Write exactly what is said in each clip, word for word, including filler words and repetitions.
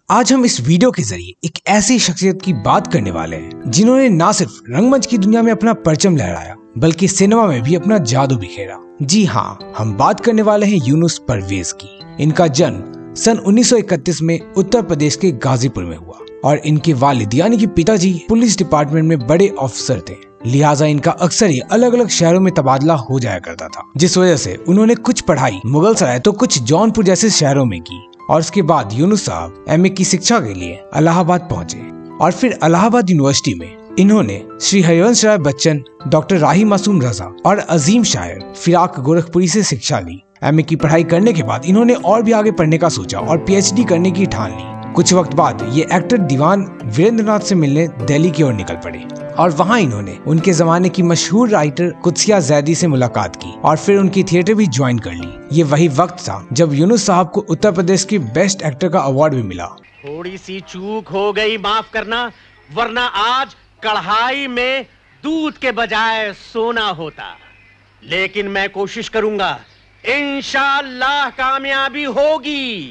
आज हम इस वीडियो के जरिए एक ऐसी शख्सियत की बात करने वाले हैं जिन्होंने न सिर्फ रंगमंच की दुनिया में अपना परचम लहराया बल्कि सिनेमा में भी अपना जादू बिखेरा। जी हाँ, हम बात करने वाले हैं यूनुस परवेज की। इनका जन्म सन उन्नीस सौ इकतीस में उत्तर प्रदेश के गाजीपुर में हुआ और इनके वालिद यानी कि पिताजी पुलिस डिपार्टमेंट में बड़े ऑफिसर थे, लिहाजा इनका अक्सर ही अलग अलग शहरों में तबादला हो जाया करता था, जिस वजह से उन्होंने कुछ पढ़ाई मुगल सराय तो कुछ जौनपुर जैसे शहरों में की और उसके बाद यूनुस साहब एमए की शिक्षा के लिए इलाहाबाद पहुंचे और फिर इलाहाबाद यूनिवर्सिटी में इन्होंने श्री हरिवंश राय बच्चन, डॉक्टर राही मासूम रजा और अजीम शायर फिराक गोरखपुरी से शिक्षा ली। एमए की पढ़ाई करने के बाद इन्होंने और भी आगे पढ़ने का सोचा और पीएचडी करने की ठान ली। कुछ वक्त बाद ये एक्टर दीवान वीरेंद्रनाथ से मिलने दिल्ली की ओर निकल पड़े और वहाँ इन्होंने उनके जमाने की मशहूर राइटर कुत्सिया जैदी से मुलाकात की और फिर उनकी थिएटर भी ज्वाइन कर ली। ये वही वक्त था जब यूनुस साहब को उत्तर प्रदेश के बेस्ट एक्टर का अवार्ड भी मिला। थोड़ी सी चूक हो गई, माफ करना, वरना आज कढ़ाई में दूध के बजाय सोना होता। लेकिन मैं कोशिश करूंगा, इंशाअल्लाह कामयाबी होगी,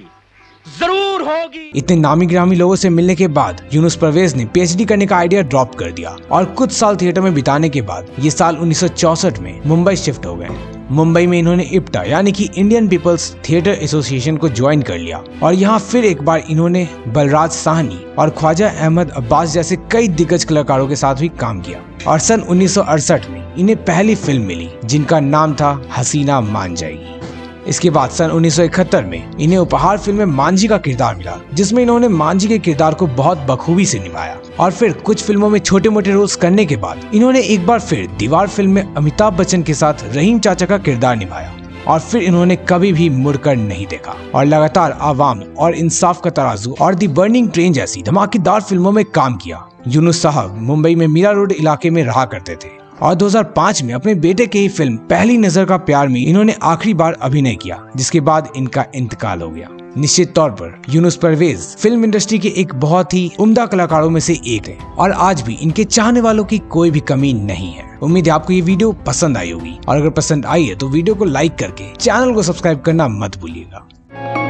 जरूर होगी। इतने नामी गिरामी लोगों से मिलने के बाद यूनुस परवेज ने पीएचडी करने का आइडिया ड्रॉप कर दिया और कुछ साल थिएटर में बिताने के बाद ये साल उन्नीस सौ चौसठ में मुंबई शिफ्ट हो गए। मुंबई में इन्होंने इप्टा यानी कि इंडियन पीपल्स थिएटर एसोसिएशन को ज्वाइन कर लिया और यहाँ फिर एक बार इन्होंने बलराज साहनी और ख्वाजा अहमद अब्बास जैसे कई दिग्गज कलाकारों के साथ भी काम किया और सन उन्नीस सौ अड़सठ में इन्हें पहली फिल्म मिली जिनका नाम था हसीना मान जाएगी। इसके बाद सन उन्नीस सौ इकहत्तर में इन्हें उपहार फिल्म में मांझी का किरदार मिला, जिसमें इन्होंने मांझी के किरदार को बहुत बखूबी से निभाया और फिर कुछ फिल्मों में छोटे मोटे रोल्स करने के बाद इन्होंने एक बार फिर दीवार फिल्म में अमिताभ बच्चन के साथ रहीम चाचा का किरदार निभाया और फिर इन्होंने कभी भी मुड़कर नहीं देखा और लगातार आवाम और इंसाफ का तराजू और दी बर्निंग ट्रेन जैसी धमाकेदार फिल्मों में काम किया। यूनुस साहब मुंबई में मीरा रोड इलाके में रहा करते थे और दो हज़ार पाँच में अपने बेटे के ही फिल्म पहली नजर का प्यार में इन्होंने आखिरी बार अभिनय किया, जिसके बाद इनका इंतकाल हो गया। निश्चित तौर पर यूनुस परवेज फिल्म इंडस्ट्री के एक बहुत ही उम्दा कलाकारों में से एक है और आज भी इनके चाहने वालों की कोई भी कमी नहीं है। उम्मीद है आपको ये वीडियो पसंद आई होगी और अगर पसंद आई है तो वीडियो को लाइक करके चैनल को सब्सक्राइब करना मत भूलिएगा।